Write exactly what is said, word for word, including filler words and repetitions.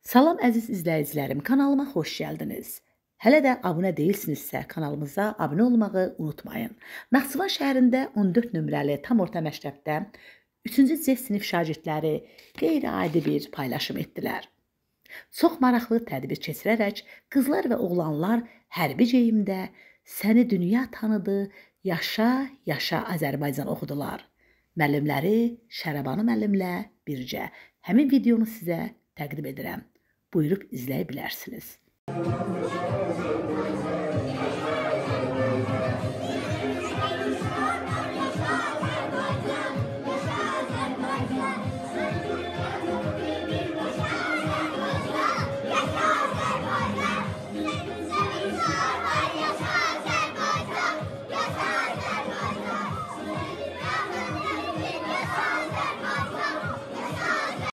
Salam əziz izləyicilərim, kanalıma xoş gəldiniz. Hələ də abunə deyilsinizsə kanalımıza abunə olmağı unutmayın. Naxçıvan şəhərində on dörd nömrəli tam orta məktəbdə üçüncü C sinif şagirdləri qeyri-adi bir paylaşım etdilər. Çox maraqlı tədbir keçirərək qızlar və oğlanlar hərbi geyimdə "Səni dünya tanıdı, yaşa, yaşa Azərbaycan" oxudular. Müəllimləri Şərəbanu müəllimlə birgə həmin videonu sizə təqdim edirəm. Buyurub izləyə bilərsiniz.